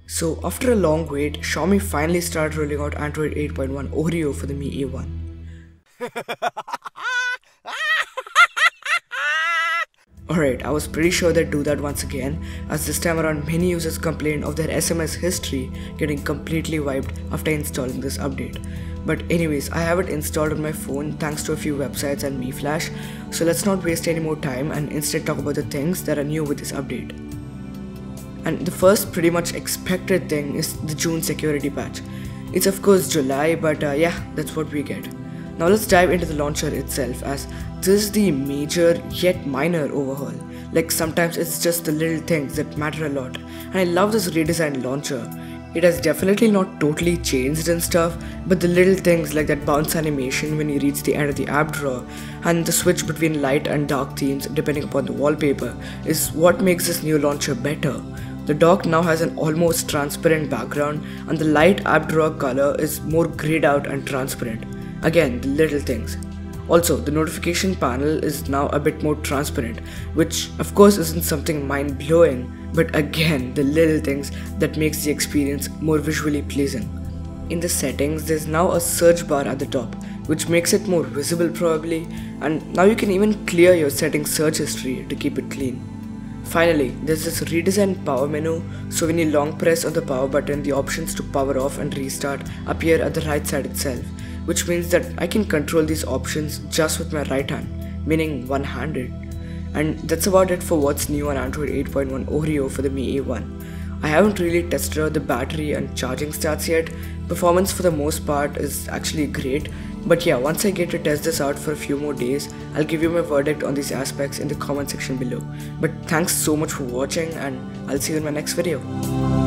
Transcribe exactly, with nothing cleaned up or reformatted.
So after a long wait, Xiaomi finally started rolling out Android eight point one Oreo for the Mi A one. Alright, I was pretty sure they'd do that once again, as this time around many users complained of their S M S history getting completely wiped after installing this update. But anyways, I have it installed on my phone thanks to a few websites and Mi Flash, so let's not waste any more time and instead talk about the things that are new with this update. And the first pretty much expected thing is the June security patch. It's of course July, but uh, yeah, that's what we get. Now let's dive into the launcher itself, as this is the major yet minor overhaul. Like sometimes it's just the little things that matter a lot, and I love this redesigned launcher. It has definitely not totally changed and stuff, but the little things like that bounce animation when you reach the end of the app drawer and the switch between light and dark themes depending upon the wallpaper is what makes this new launcher better. The dock now has an almost transparent background and the light app drawer color is more grayed out and transparent. Again, the little things. Also, the notification panel is now a bit more transparent, which of course isn't something mind-blowing, but again, the little things that makes the experience more visually pleasing. In the settings, there's now a search bar at the top, which makes it more visible probably, and now you can even clear your settings search history to keep it clean. Finally, there's this redesigned power menu, so when you long press on the power button, the options to power off and restart appear at the right side itself, which means that I can control these options just with my right hand, meaning one-handed. And that's about it for what's new on Android eight point one Oreo for the Mi A one. I haven't really tested out the battery and charging stats yet. Performance for the most part is actually great, but yeah, once I get to test this out for a few more days, I'll give you my verdict on these aspects in the comment section below. But thanks so much for watching, and I'll see you in my next video.